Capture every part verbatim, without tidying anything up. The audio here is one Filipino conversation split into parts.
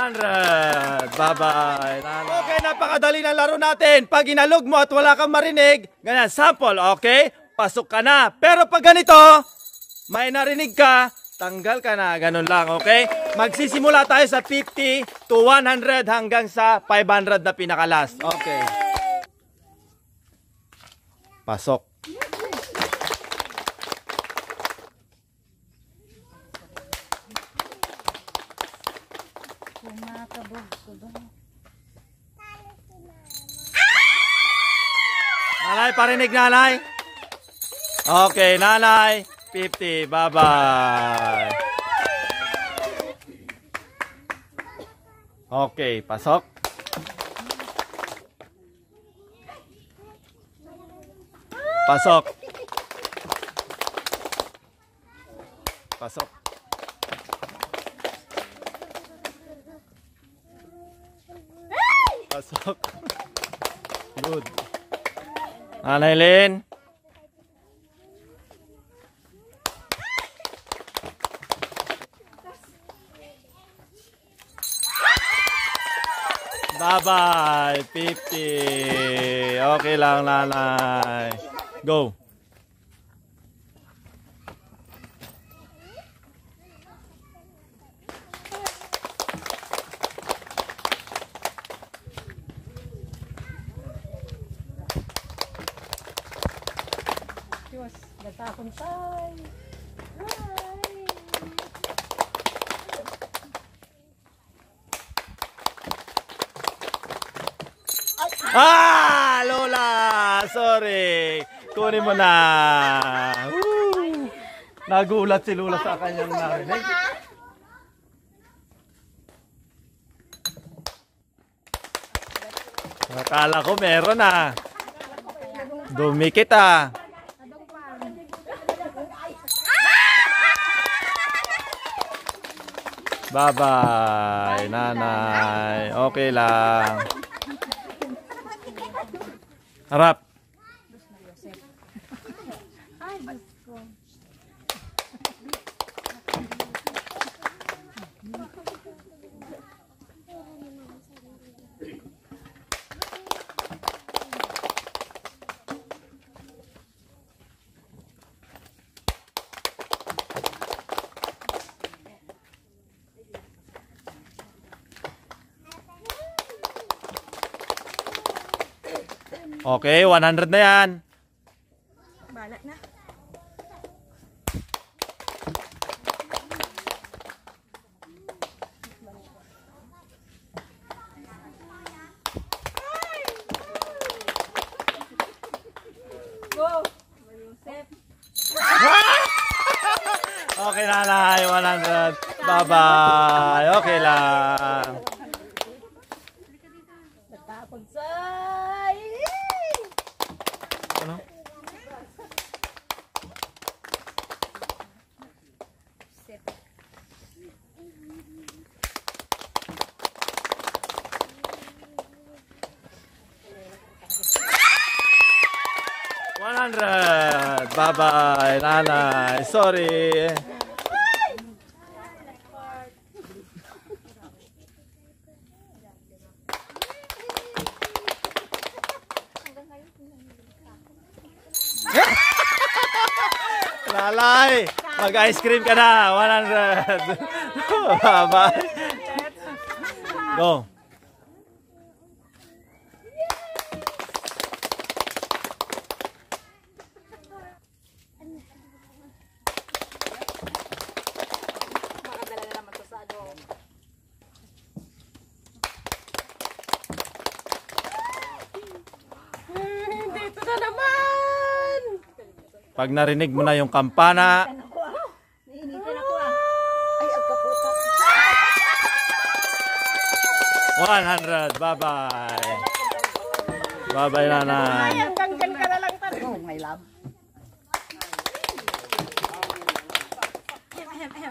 hundred. Bye-bye. Okay, napakadali ng laro natin. Pag inalog mo at wala kang marinig, ganyan, sample, okay? Pasok ka na. Pero pag ganito, may narinig ka, tanggal ka na. Ganun lang, okay? Magsisimula tayo sa fifty to one hundred hanggang sa five hundred na pinakalas. Okay. Pasok. Nanay, parinig nanay. Okay, nanay. fifty. Bye-bye. Okay, pasok. Pasok. Pasok. Pasok. Good. Nanay Lynn. Bye-bye. fifty. Okay lang, nanay. Go. Diyos, natakon tayo. Ah, Lola! Sorry. Kunin mo na. Woo! Nagulat si Lola sa kanyang narinig. Akala ko meron ah. Dumikit ah. Bye-bye, nanay. Okay lang. Harap. Okay, one hundred na yan. Balat na. Go! Okay, nanay, one hundred. Bye-bye. Okay lang. Natapon say! Ano? one hundred. Bye-bye, nanay. Sorry. Lalay, mag-ice cream ka na. one hundred. Bye-bye. Go. Dito na naman! Pag narinig mo na yung kampana, one hundred. Bye-bye. Bye-bye, nanay. Hanggang ka na lang tayo. Oh, my love. Ahem, ahem.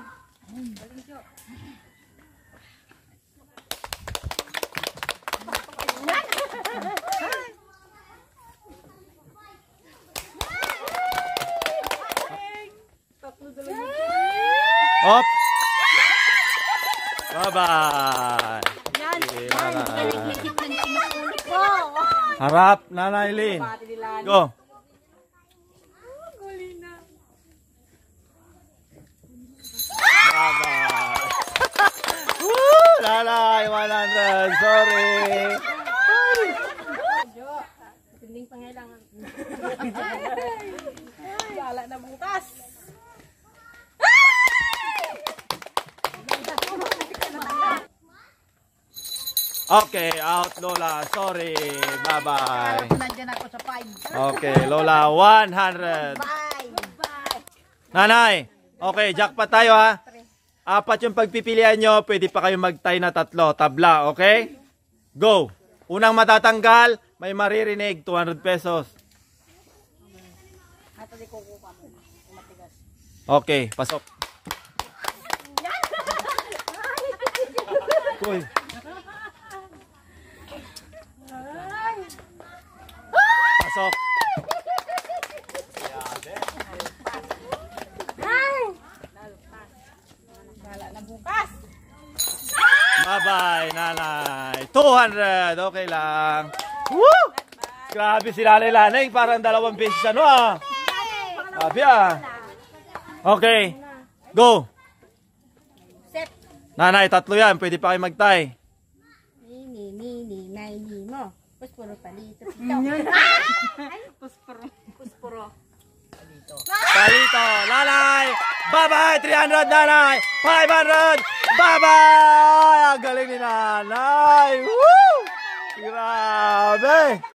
Up. Bye-bye. Harap, Nanay Lynn. Go. Bye-bye. Woo! Nanay, one hundred. Sorry. Tinding pangailangan. Wala na bukas. Okay, out Lola. Sorry. Bye-bye. Nandiyan ako sa five. Okay, Lola, one hundred. Bye. Bye. Nanay, okay, jackpot tayo ha. Apat yung pagpipilian nyo, pwede pa kayo mag-tie na tatlo. Tabla, okay? Go. Unang matatanggal, may maririnig, two hundred pesos. Okay, pasok. Uy. Pasok. Wala na bukas. Bye-bye, Nanay. two hundred, okay lang. Woo! Grabe si Nanay Lanay, parang dalawang beses ano ah. Grabe ah. Okay, go. Set. Nanay, tatlo yan, pwede pa kayo mag-tie. Nini, nini, nay, nimo. Puspuro palito. Puspuro. Puspuro. Palito, Nanay. Bye-bye, three hundred, Nanay. five hundred, bye-bye. Ang galing ni Nanay. Woo! Grabe.